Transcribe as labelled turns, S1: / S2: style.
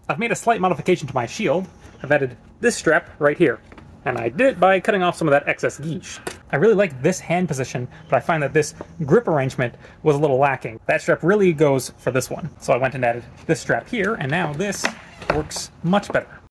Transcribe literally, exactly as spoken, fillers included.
S1: I've made a slight modification to my shield. I've added this strap right here, and I did it by cutting off some of that excess guiche. I really like this hand position, but I find that this grip arrangement was a little lacking. That strap really goes for this one. So I went and added this strap here, and now this works much better.